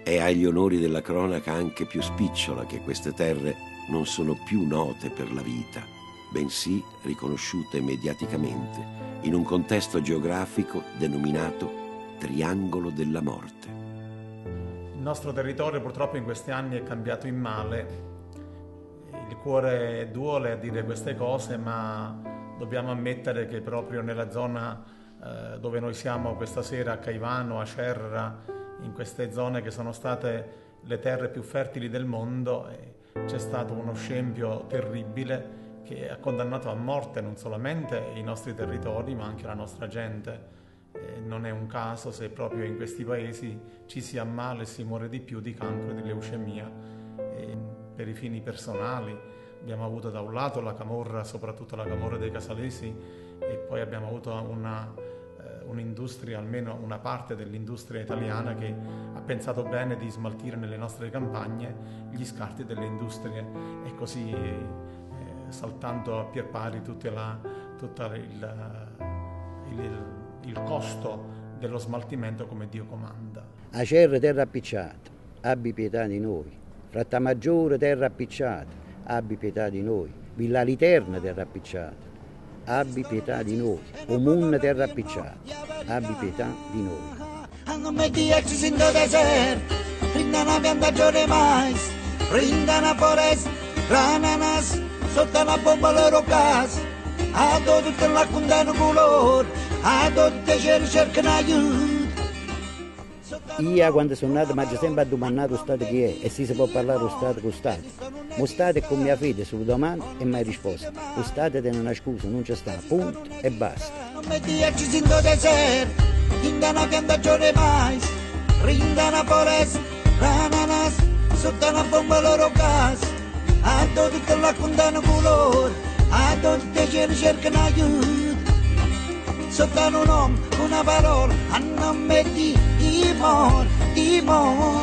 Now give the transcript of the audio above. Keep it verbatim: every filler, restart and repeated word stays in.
È agli onori della cronaca anche più spicciola che queste terre non sono più note per la vita, bensì riconosciute mediaticamente in un contesto geografico denominato Triangolo della Morte. Il nostro territorio purtroppo in questi anni è cambiato in male. Il cuore duole a dire queste cose, ma dobbiamo ammettere che proprio nella zona eh, dove noi siamo questa sera, a Caivano, a Cerra, in queste zone che sono state le terre più fertili del mondo, eh, c'è stato uno scempio terribile che ha condannato a morte non solamente i nostri territori ma anche la nostra gente. Eh, non è un caso se proprio in questi paesi ci si ammala e si muore di più di cancro e di leucemia. Eh, per i fini personali abbiamo avuto da un lato la camorra, soprattutto la camorra dei casalesi, e poi abbiamo avuto una, eh, un'industria, almeno una parte dell'industria italiana, che ha pensato bene di smaltire nelle nostre campagne gli scarti delle industrie e così eh, saltando a pier pari tutto la, tutta il, il, il costo dello smaltimento come Dio comanda. A Cerra terra appicciata, abbi pietà di noi. Frattamaggiore terra appicciata, abbi pietà di noi. Villa Literna terra appicciata, abbi pietà di noi. Omun terra appicciata, abbi pietà di noi. Hanno metti ex in do deserto, rinda una piantagione mais, rinda una foresta, rananas, sotto una bomba loro casa, a tutto la condano colore, a tutte cercano aiuto. Io quando sono nato mi ha sempre domandato lo Stato chi è e se si può parlare lo Stato con lo Stato. Lo Stato è con mia fede sulle domande e mai risposta. Lo Stato tiene una scusa, non c'è sta, punto e basta. Non metti eccisi in do deserto, rinda una piantagione mais, rinda una foresta, rananas, sotto una bomba loro casa, a tutto la condano colore, a tutte cercano aiuto. Sotto un nome, una parola, a non metti timore, timore.